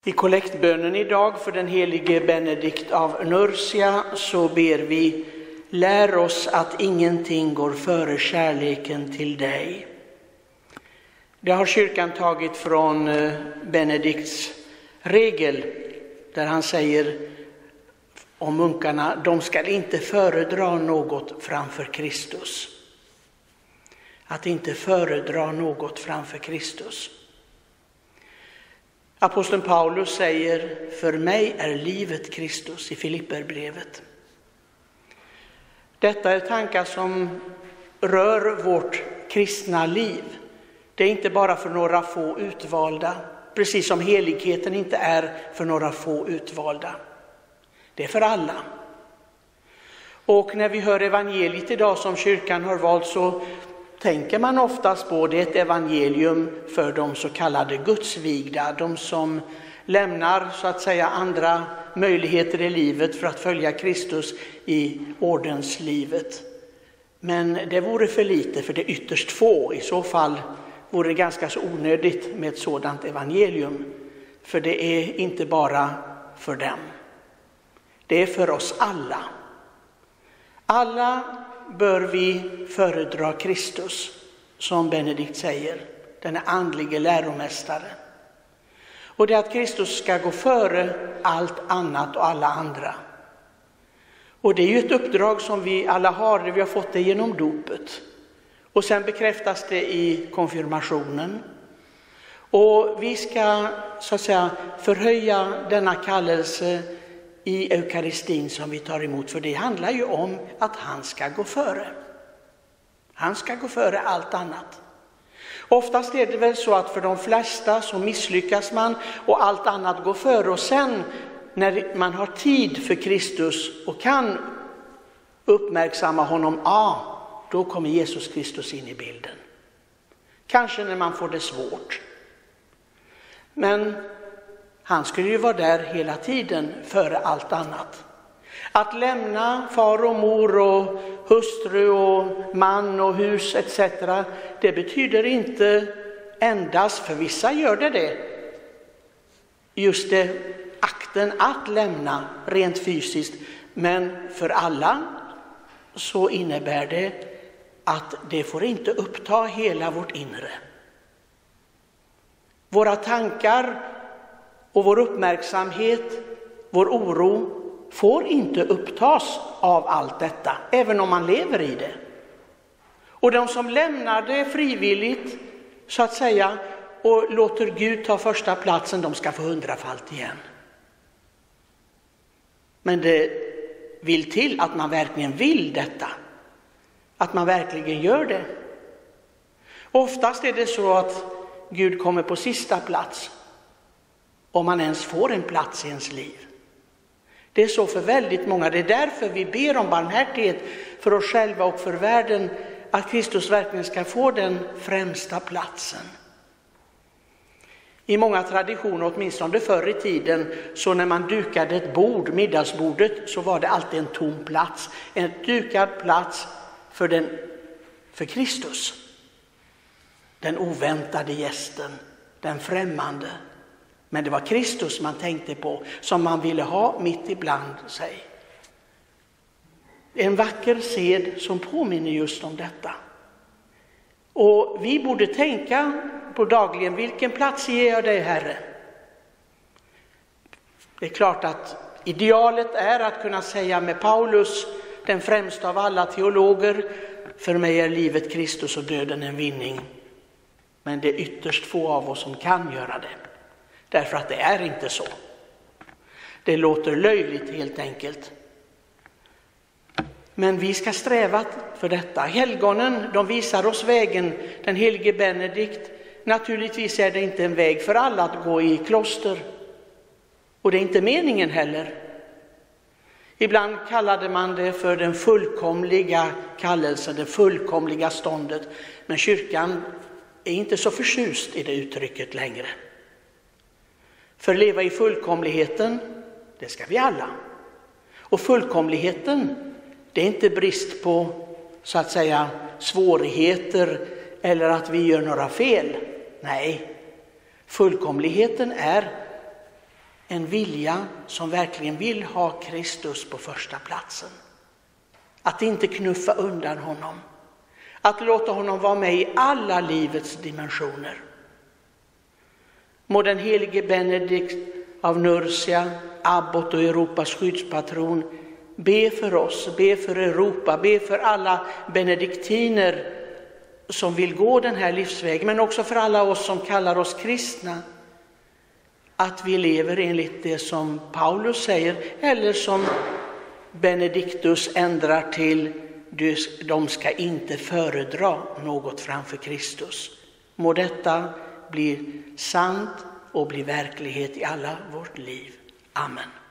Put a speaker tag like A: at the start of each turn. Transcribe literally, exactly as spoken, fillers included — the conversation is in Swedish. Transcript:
A: I kollektbönen idag för den helige Benedikt av Nursia så ber vi: lär oss att ingenting går före kärleken till dig. Det har kyrkan tagit från Benedikts regel, där han säger om munkarna: de ska inte föredra något framför Kristus. Att inte föredra något framför Kristus. Aposteln Paulus säger: för mig är livet Kristus, i Filipperbrevet. Detta är tankar som rör vårt kristna liv. Det är inte bara för några få utvalda, precis som heligheten inte är för några få utvalda. Det är för alla. Och när vi hör evangeliet idag som kyrkan har valt, så tänker man oftast på det ett evangelium för de så kallade gudsvigda, de som lämnar så att säga andra möjligheter i livet för att följa Kristus i ordenslivet. Men det vore för lite, för det är ytterst få. I så fall vore det ganska så onödigt med ett sådant evangelium, för det är inte bara för dem. Det är för oss alla. Alla bör vi föredra Kristus, som Benedikt säger, den är andlige läromästare. Och det är att Kristus ska gå före allt annat och alla andra. Och det är ju ett uppdrag som vi alla har, det vi har fått det genom dopet. Och sen bekräftas det i konfirmationen. Och vi ska så att säga förhöja denna kallelse i eukaristin som vi tar emot, för det handlar ju om att han ska gå före. Han ska gå före allt annat. Oftast är det väl så att för de flesta så misslyckas man och allt annat går före, och sen när man har tid för Kristus och kan uppmärksamma honom, ja, då kommer Jesus Kristus in i bilden. Kanske när man får det svårt. Men han skulle ju vara där hela tiden före allt annat. Att lämna far och mor och hustru och man och hus et cetera, det betyder inte endast, för vissa gör det det, just det, akten att lämna rent fysiskt, men för alla så innebär det att det får inte uppta hela vårt inre. Våra tankar och vår uppmärksamhet, vår oro får inte upptas av allt detta, även om man lever i det. Och de som lämnar det frivilligt, så att säga, och låter Gud ta första platsen, de ska få hundrafalt igen. Men det vill till att man verkligen vill detta. Att man verkligen gör det. Oftast är det så att Gud kommer på sista plats, om man ens får en plats i ens liv. Det är så för väldigt många. Det är därför vi ber om barmhärtighet för oss själva och för världen, att Kristus verkligen ska få den främsta platsen. I många traditioner, åtminstone förr i tiden, så när man dukade ett bord, middagsbordet, så var det alltid en tom plats. En dukad plats för, den, för Kristus. Den oväntade gästen, den främmande. Men det var Kristus man tänkte på, som man ville ha mitt ibland sig. En vacker sed som påminner just om detta. Och vi borde tänka på dagligen: vilken plats ger jag dig, Herre? Det är klart att idealet är att kunna säga med Paulus, den främsta av alla teologer: för mig är livet Kristus och döden en vinning. Men det är ytterst få av oss som kan göra det. Därför att det är inte så. Det låter löjligt helt enkelt. Men vi ska sträva för detta. Helgonen, de visar oss vägen. Den helige Benedikt, naturligtvis är det inte en väg för alla att gå i kloster. Och det är inte meningen heller. Ibland kallade man det för den fullkomliga kallelsen, det fullkomliga ståndet. Men kyrkan är inte så förtjust i det uttrycket längre. För leva i fullkomligheten, det ska vi alla. Och fullkomligheten, det är inte brist på, så att säga, svårigheter eller att vi gör några fel. Nej, fullkomligheten är en vilja som verkligen vill ha Kristus på första platsen. Att inte knuffa undan honom. Att låta honom vara med i alla livets dimensioner. Må den helige Benedikt av Nursia, abbot och Europas skyddspatron, be för oss, be för Europa, be för alla benediktiner som vill gå den här livsvägen, men också för alla oss som kallar oss kristna, att vi lever enligt det som Paulus säger, eller som Benediktus ändrar till: de ska inte föredra något framför Kristus. Må detta bli sant och bli verklighet i alla vårt liv. Amen.